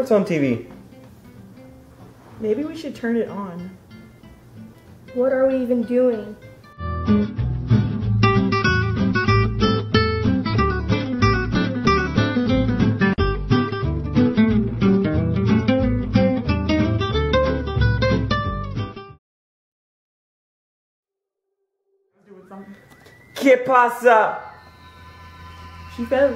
sports on TV. Maybe we should turn it on. What are we even doing? ¿Qué pasa? She fell.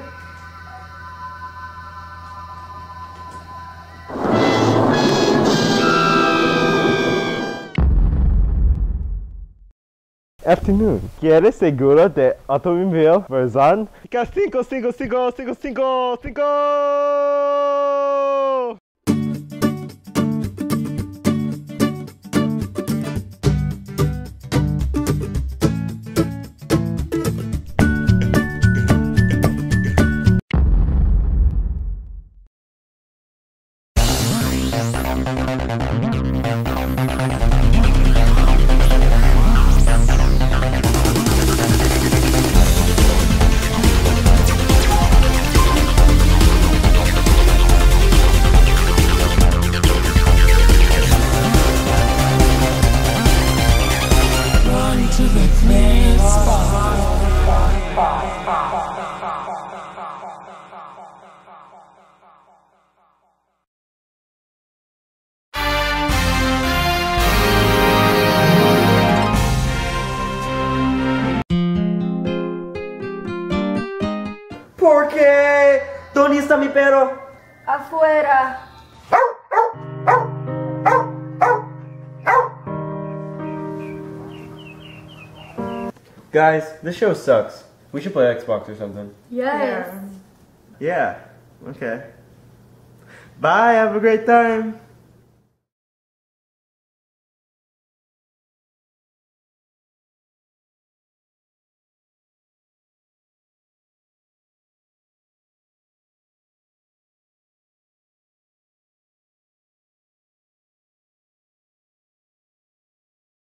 Afternoon. ¿Quieres seguro de automóvil versión? 5, 5, 5, 5, 5, 5. ¿Por qué? ¿Dónde está mi perro? Afuera. Guys, this show sucks. We should play Xbox or something. Yes. Yeah. Okay. Bye, have a great time.